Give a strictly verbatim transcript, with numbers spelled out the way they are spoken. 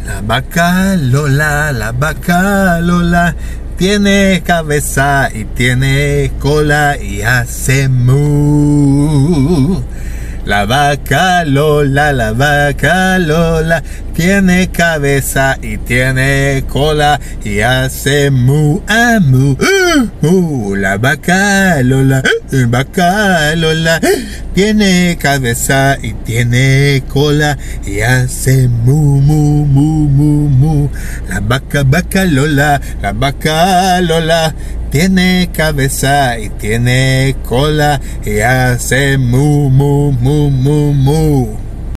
La vaca Lola, la vaca Lola, tiene cabeza y tiene cola y hace mu. La vaca Lola, la vaca Lola, tiene cabeza y tiene cola y hace mu, ah, mu, uh, mu. La vaca Lola, la vaca Lola, tiene cabeza y tiene cola y hace mu, mu, mu, mu, mu. La vaca, vaca Lola, la vaca Lola, tiene cabeza y tiene cola y hace mu, mu, mu, mu, mu.